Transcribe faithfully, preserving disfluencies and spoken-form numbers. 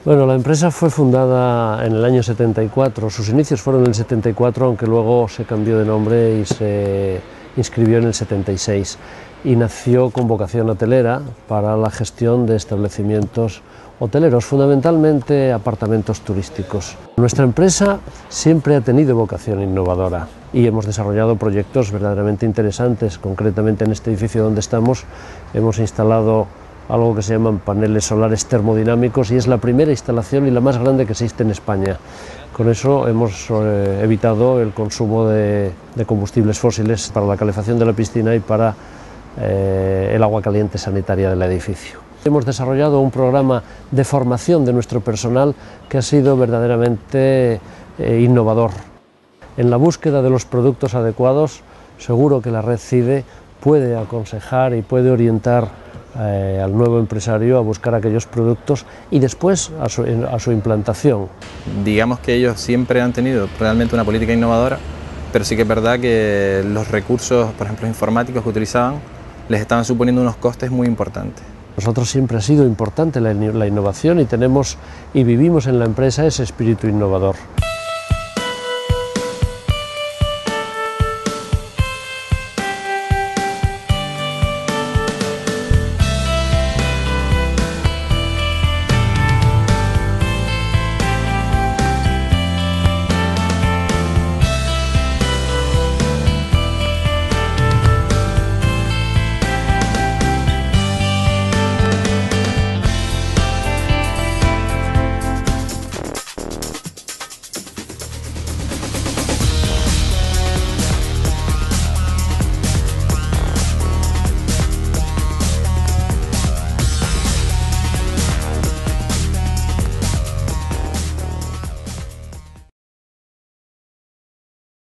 Bueno, la empresa fue fundada en el año setenta y cuatro, sus inicios fueron en el setenta y cuatro, aunque luego se cambió de nombre y se inscribió en el setenta y seis, y nació con vocación hotelera para la gestión de establecimientos hoteleros, fundamentalmente apartamentos turísticos. Nuestra empresa siempre ha tenido vocación innovadora y hemos desarrollado proyectos verdaderamente interesantes. Concretamente en este edificio donde estamos hemos instalado algo que se llaman paneles solares termodinámicos y es la primera instalación y la más grande que existe en España. Con eso hemos eh, evitado el consumo de, de combustibles fósiles para la calefacción de la piscina y para eh, el agua caliente sanitaria del edificio. Hemos desarrollado un programa de formación de nuestro personal que ha sido verdaderamente eh, innovador. En la búsqueda de los productos adecuados, seguro que la red CIDE puede aconsejar y puede orientar Eh, al nuevo empresario a buscar aquellos productos y después a su, a su implantación. Digamos que ellos siempre han tenido realmente una política innovadora, pero sí que es verdad que los recursos, por ejemplo, informáticos que utilizaban, les estaban suponiendo unos costes muy importantes. Nosotros siempre ha sido importante la, la innovación y tenemos y vivimos en la empresa ese espíritu innovador.